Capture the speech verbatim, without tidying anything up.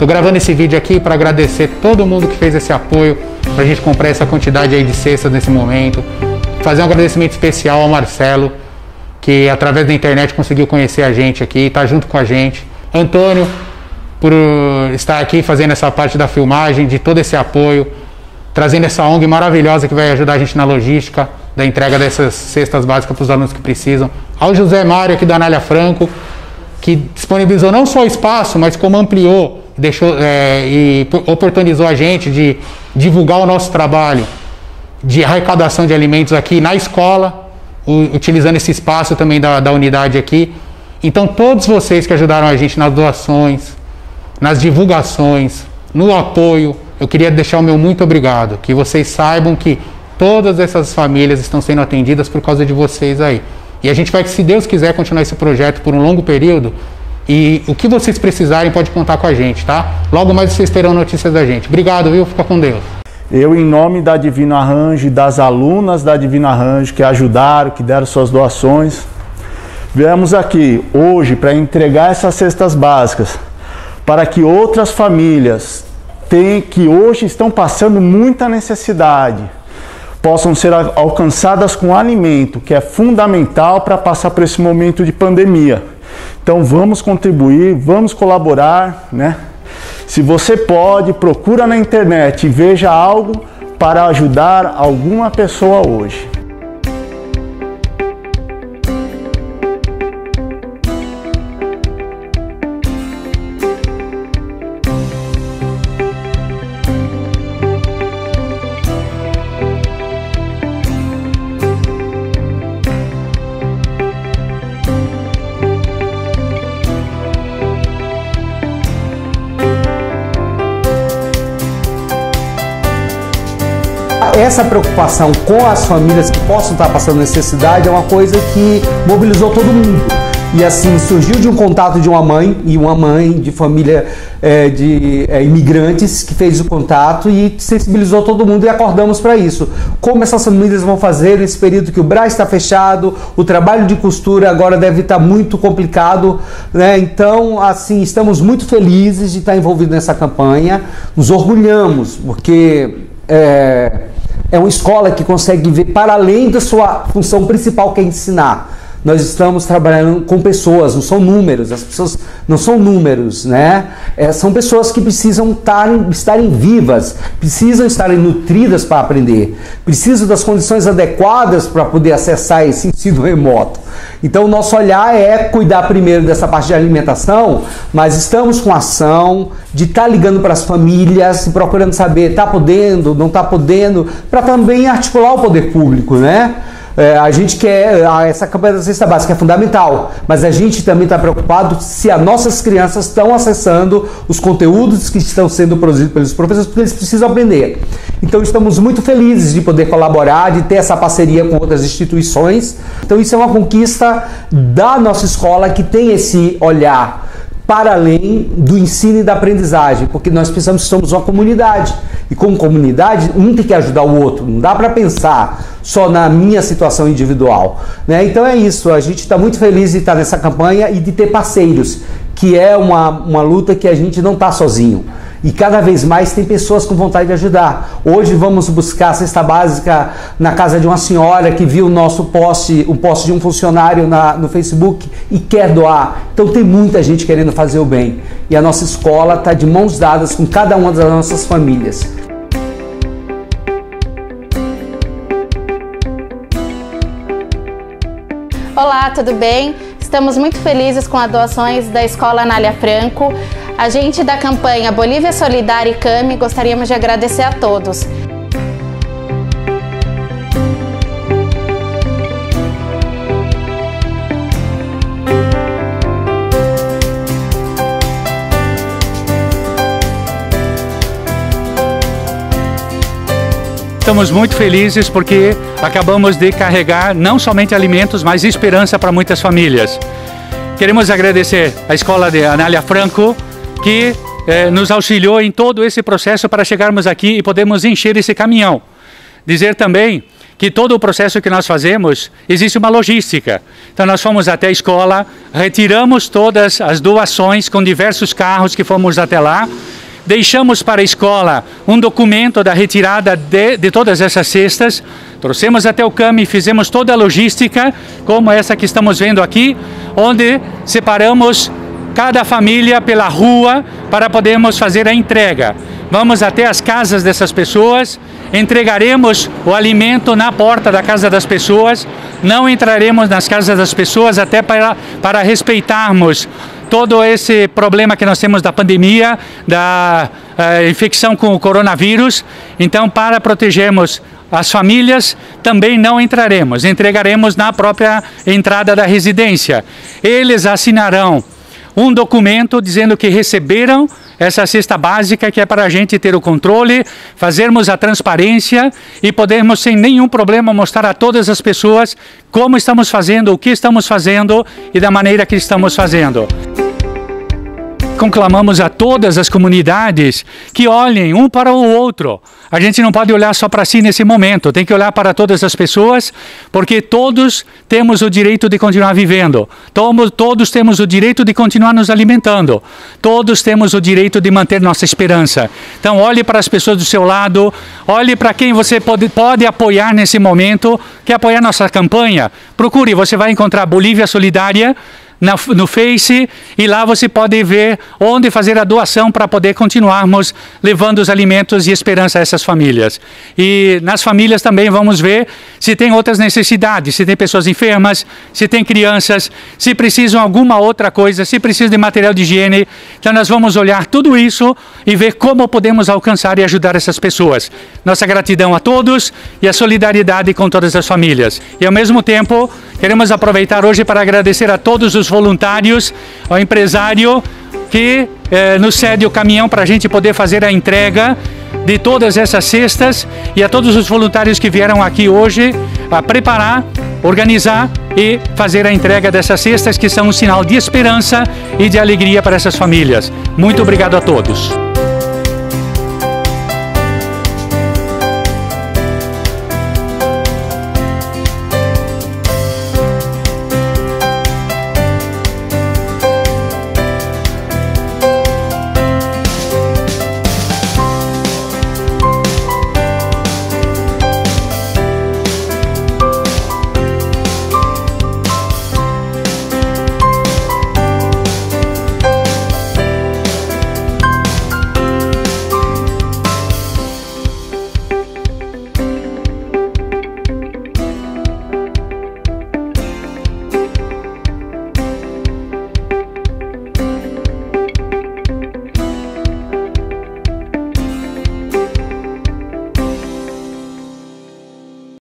Tô gravando esse vídeo aqui para agradecer todo mundo que fez esse apoio para a gente comprar essa quantidade aí de cestas nesse momento. Fazer um agradecimento especial ao Marcelo, que através da internet conseguiu conhecer a gente aqui, tá junto com a gente. Antônio, por estar aqui fazendo essa parte da filmagem, de todo esse apoio, trazendo essa O N G maravilhosa que vai ajudar a gente na logística da entrega dessas cestas básicas para os alunos que precisam. Ao José Mário aqui da Anália Franco, que disponibilizou não só o espaço, mas como ampliou, deixou, é, e oportunizou a gente de divulgar o nosso trabalho de arrecadação de alimentos aqui na escola, utilizando esse espaço também da, da unidade aqui. Então todos vocês que ajudaram a gente nas doações, nas divulgações, no apoio, eu queria deixar o meu muito obrigado, que vocês saibam que todas essas famílias estão sendo atendidas por causa de vocês aí. E a gente vai, se Deus quiser, continuar esse projeto por um longo período, e o que vocês precisarem pode contar com a gente, tá? Logo mais vocês terão notícias da gente. Obrigado, viu? Fica com Deus. Eu, em nome da Divino Arranjo e das alunas da Divino Arranjo que ajudaram, que deram suas doações, viemos aqui hoje para entregar essas cestas básicas para que outras famílias tem, que hoje estão passando muita necessidade, possam ser alcançadas com alimento, que é fundamental para passar por esse momento de pandemia. Então vamos contribuir, vamos colaborar, né? Se você pode, procura na internet e veja algo para ajudar alguma pessoa hoje. Essa preocupação com as famílias que possam estar passando necessidade é uma coisa que mobilizou todo mundo. E assim, surgiu de um contato de uma mãe, e uma mãe de família é, de é, imigrantes que fez o contato e sensibilizou todo mundo, e acordamos para isso. Como essas famílias vão fazer nesse período que o Brás está fechado, o trabalho de costura agora deve estar muito complicado, né? Então, assim, estamos muito felizes de estar envolvidos nessa campanha, nos orgulhamos, porque é, é uma escola que consegue ver para além da sua função principal, que é ensinar. Nós estamos trabalhando com pessoas, não são números, as pessoas não são números, né? É, são pessoas que precisam estarem, estarem vivas, precisam estarem nutridas para aprender, precisam das condições adequadas para poder acessar esse ensino remoto. Então o nosso olhar é cuidar primeiro dessa parte de alimentação, mas estamos com ação de estar ligando para as famílias, procurando saber, está podendo, não está podendo, para também articular o poder público, né? É, a gente quer, essa campanha da cesta básica é fundamental, mas a gente também está preocupado se as nossas crianças estão acessando os conteúdos que estão sendo produzidos pelos professores, porque eles precisam aprender. Então estamos muito felizes de poder colaborar, de ter essa parceria com outras instituições. Então isso é uma conquista da nossa escola, que tem esse olhar para além do ensino e da aprendizagem, porque nós pensamos que somos uma comunidade, e como comunidade um tem que ajudar o outro, não dá para pensar só na minha situação individual, né? Então é isso, a gente está muito feliz de estar nessa campanha e de ter parceiros, que é uma, uma luta que a gente não está sozinho. E cada vez mais tem pessoas com vontade de ajudar. Hoje vamos buscar a cesta básica na casa de uma senhora que viu o nosso post, o post de um funcionário na, no Facebook e quer doar. Então tem muita gente querendo fazer o bem. E a nossa escola está de mãos dadas com cada uma das nossas famílias. Olá, tudo bem? Estamos muito felizes com as doações da Escola Anália Franco. A gente da campanha Bolívia Solidária e Cami gostaríamos de agradecer a todos. Estamos muito felizes porque acabamos de carregar não somente alimentos, mas esperança para muitas famílias. Queremos agradecer à Escola de Anália Franco, que eh, nos auxiliou em todo esse processo para chegarmos aqui e podermos encher esse caminhão. Dizer também que todo o processo que nós fazemos, existe uma logística. Então nós fomos até a escola, retiramos todas as doações com diversos carros que fomos até lá, deixamos para a escola um documento da retirada de, de todas essas cestas, trouxemos até o C A M e fizemos toda a logística, como essa que estamos vendo aqui, onde separamos cada família pela rua para podermos fazer a entrega. Vamos até as casas dessas pessoas, entregaremos o alimento na porta da casa das pessoas, não entraremos nas casas das pessoas até para, para respeitarmos todo esse problema que nós temos da pandemia, da uh, infecção com o coronavírus. Então, para protegermos as famílias, também não entraremos, entregaremos na própria entrada da residência. Eles assinarão um documento dizendo que receberam essa cesta básica, que é para a gente ter o controle, fazermos a transparência e podermos sem nenhum problema mostrar a todas as pessoas como estamos fazendo, o que estamos fazendo e da maneira que estamos fazendo. Conclamamos a todas as comunidades que olhem um para o outro. A gente não pode olhar só para si nesse momento, tem que olhar para todas as pessoas, porque todos temos o direito de continuar vivendo, todos temos o direito de continuar nos alimentando, todos temos o direito de manter nossa esperança. Então olhe para as pessoas do seu lado, olhe para quem você pode, pode apoiar nesse momento, quer apoiar nossa campanha? Procure, você vai encontrar Bolívia Solidária no Face, e lá você pode ver onde fazer a doação para poder continuarmos levando os alimentos e esperança a essas famílias. E nas famílias também vamos ver se tem outras necessidades, se tem pessoas enfermas, se tem crianças, se precisam de alguma outra coisa, se precisam de material de higiene. Então nós vamos olhar tudo isso e ver como podemos alcançar e ajudar essas pessoas. Nossa gratidão a todos e a solidariedade com todas as famílias. E ao mesmo tempo, queremos aproveitar hoje para agradecer a todos os voluntários, ao empresário que eh, nos cede o caminhão para a gente poder fazer a entrega de todas essas cestas, e a todos os voluntários que vieram aqui hoje a preparar, organizar e fazer a entrega dessas cestas, que são um sinal de esperança e de alegria para essas famílias. Muito obrigado a todos.